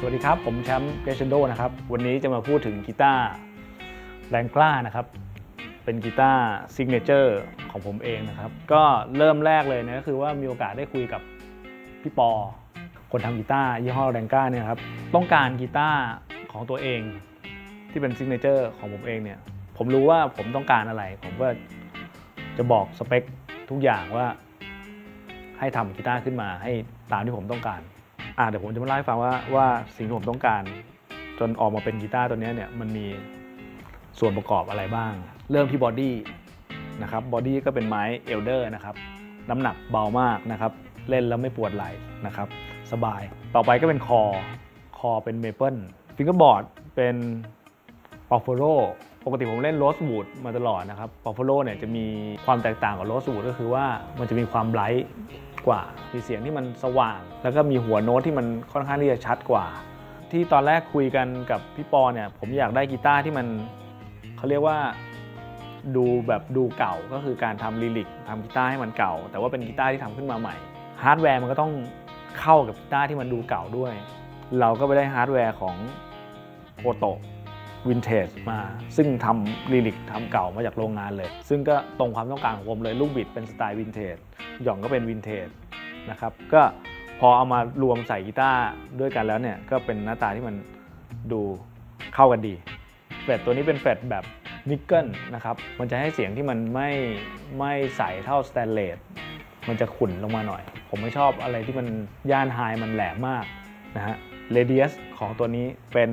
วัสดีครับผมแชมป์เกรเชนโดนะครับวันนี้จะมาพูดถึงกีตาร์แรงกล้านะครับเป็นกีตาร์ซิกเนเจอร์ของผมเองนะครับก็เริ่มแรกเลยนะก็คือว่ามีโอกาสได้คุยกับพี่ปอคนทำกีตาร์ยี่ห้อแรงกล้าเนี่ยครับต้องการกีตาร์ของตัวเองที่เป็นซิกเนเจอร์ของผมเองเนี่ยผมรู้ว่าผมต้องการอะไรผมก็จะบอกสเปคทุกอย่างว่าให้ทำกีตาร์ขึ้นมาให้ตามที่ผมต้องการเดี๋ยวผมจะมาเล่าให้ฟังว่าสิ่งที่ผมต้องการจนออกมาเป็นกีตาร์ตัวนี้เนี่ยมันมีส่วนประกอบอะไรบ้างเริ่มที่บอดี้นะครับบอดี้ก็เป็นไม้เอลเดอร์นะครับน้ำหนักเบามากนะครับเล่นแล้วไม่ปวดไหล่นะครับสบายต่อไปก็เป็นคอเป็นเมเปิลฟิงเกอร์บอร์ดเป็นปอฟโฟโรปกติผมเล่นโรสวูดมาตลอดนะครับปอฟโฟโรเนี่ยจะมีความแตกต่างกับโรสวูดก็คือว่ามันจะมีความไบรท์กว่ามีเสียงที่มันสว่างแล้วก็มีหัวโน้ตที่มันค่อนข้างที่จะชัดกว่าที่ตอนแรกคุยกันกับพี่ปอเนี่ยผมอยากได้กีตาร์ที่มันเขาเรียกว่าดูเก่าก็คือการทำลิลิกทำกีตาร์ให้มันเก่าแต่ว่าเป็นกีตาร์ที่ทำขึ้นมาใหม่ฮาร์ดแวร์มันก็ต้องเข้ากับกีตาร์ที่มันดูเก่าด้วยเราก็ไปได้ฮาร์ดแวร์ของโคโตะวินเทจมาซึ่งทำลิลิกทำเก่ามาจากโรงงานเลยซึ่งก็ตรงความต้องการของผมเลยลูกบิดเป็นสไตล์วินเทจหย่องก็เป็นวินเทจนะครับก็พอเอามารวมใส่กีตาร์ด้วยกันแล้วเนี่ยก็เป็นหน้าตาที่มันดูเข้ากันดีเฟรตตัวนี้เป็นเฟรตแบบนิกเกิลนะครับมันจะให้เสียงที่มันไม่ใสเท่าสแตนเลสมันจะขุ่นลงมาหน่อยผมไม่ชอบอะไรที่มันย่านไฮมันแหลมมากนะฮะเรเดียสของตัวนี้เป็น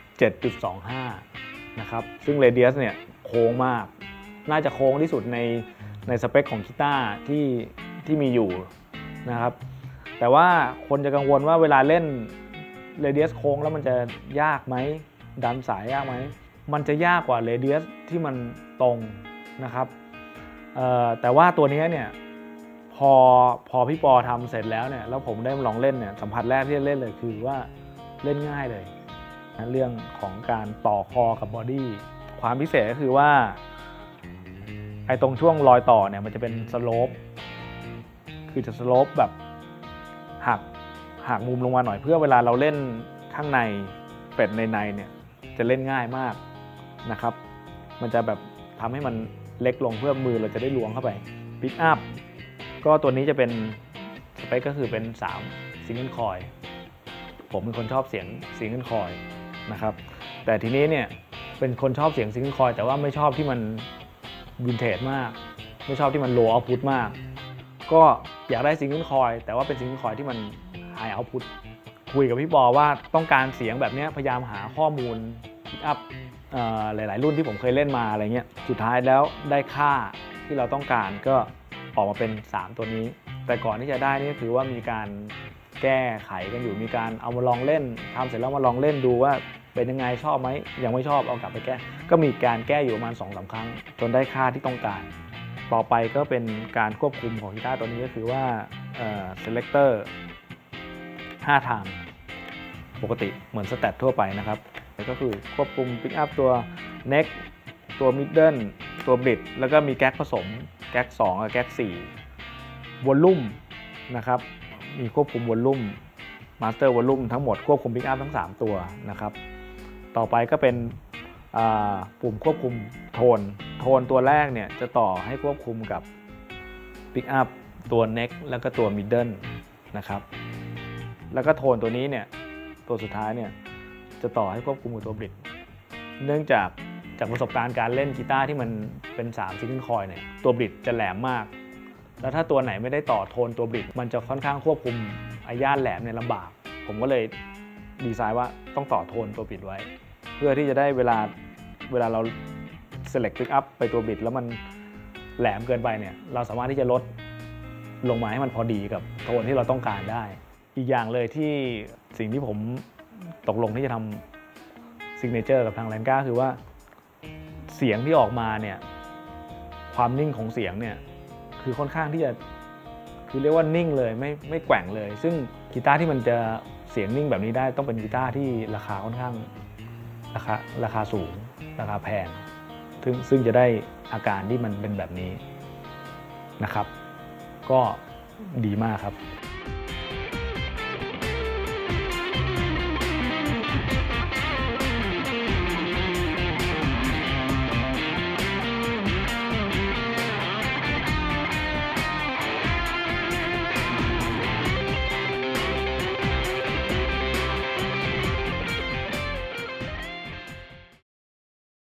7.25 นะครับซึ่งเรเดียสเนี่ยโค้งมากน่าจะโค้งที่สุดในสเปคของกีตาร์ที่มีอยู่นะครับแต่ว่าคนจะกังวลว่าเวลาเล่นเรเดียสโค้งแล้วมันจะยากไหมดันสายยากไหมมันจะยากกว่าเรเดียสที่มันตรงนะครับแต่ว่าตัวนี้เนี่ยพอพี่ปอทำเสร็จแล้วเนี่ยแล้วผมได้ลองเล่นเนี่ยสัมผัสแรกที่เล่นเลยคือว่าเล่นง่ายเลยเรื่องของการต่อคอกับบอดี้ความพิเศษก็คือว่าไอ้ตรงช่วงรอยต่อเนี่ยมันจะเป็นสโลปคือจะสโลปแบบหักมุมลงมาหน่อยเพื่อเวลาเราเล่นข้างในเป็ดในเนี่ยจะเล่นง่ายมากนะครับมันจะแบบทำให้มันเล็กลงเพื่อมือเราจะได้ล้วงเข้าไปปิกอัพก็ตัวนี้จะเป็นสเปคก็คือเป็น3ซิงเกิลคอยผมเป็นคนชอบเสียงซิงเกิลคอยนะครับแต่ทีนี้เนี่ยเป็นคนชอบเสียงซิงเกิลคอยแต่ว่าไม่ชอบที่มันวินเทจมากไม่ชอบที่มันโลว์เอาท์พุตมากก็อยากได้ซิงเกิลคอยแต่ว่าเป็นซิงเกิลคอยที่มันไฮเอาท์พุตคุยกับพี่ปอว่าต้องการเสียงแบบนี้พยายามหาข้อมูลพิกอัพหลายๆรุ่นที่ผมเคยเล่นมาอะไรเงี้ยสุดท้ายแล้วได้ค่าที่เราต้องการก็ออกมาเป็น3ตัวนี้แต่ก่อนที่จะได้นี่คือว่ามีการแก้ไขกันอยู่มีการเอามาลองเล่นทำเสร็จแล้วมาลองเล่นดูว่าเป็นยังไงชอบไหมยังไม่ชอบเอากลับไปแก้ก็มีการแก้อยู่ประมาณ 2-3 ครั้งจนได้ค่าที่ต้องการต่อไปก็เป็นการควบคุมของกีตาร์ตัวนี้ก็คือว่าselector 5 ทางปกติเหมือนสแตททั่วไปนะครับก็คือควบคุม pick up ตัว neck ตัว middle ตัว bridge แล้วก็มีแก๊กผสมแก๊ก2กับแก๊ก4 volume นะครับมีควบคุม volume master volume ทั้งหมดควบคุม pick up ทั้ง3ตัวนะครับต่อไปก็เป็นปุ่มควบคุมโทนตัวแรกเนี่ยจะต่อให้ควบคุมกับ pick up ตัว neck แล้วก็ตัว middle นะครับแล้วก็โทนตัวนี้เนี่ยตัวสุดท้ายเนี่ยจะต่อให้ควบคุมกับตัว bridge เนื่องจากประสบการณ์การเล่นกีตาร์ที่มันเป็น3ซิงเกิลคอยเนี่ยตัว bridge จะแหลมมากแล้วถ้าตัวไหนไม่ได้ต่อโทนตัว bridge มันจะค่อนข้างควบคุมไอ้ย่านแหลมเนี่ยลำบากผมก็เลยดีไซน์ว่าต้องต่อโทนตัว bridge ไว้เพื่อที่จะได้เวลาเรา select pick up ไปตัว bridge แล้วมันแหลมเกินไปเนี่ยเราสามารถที่จะลดลงมาให้มันพอดีกับโทนที่เราต้องการได้อีกอย่างเลยที่สิ่งที่ผมตกลงที่จะทำซิกเนเจอร์กับทางแลนก้าคือว่าเสียงที่ออกมาเนี่ยความนิ่งของเสียงเนี่ยคือค่อนข้างที่จะคือเรียกว่านิ่งเลยไม่แกว่งเลยซึ่งกีตาร์ที่มันจะเสียงนิ่งแบบนี้ได้ต้องเป็นกีตาร์ที่ราคาค่อนข้างราคาสูงราคาแพงซึ่งจะได้อาการที่มันเป็นแบบนี้นะครับก็ดีมากครับ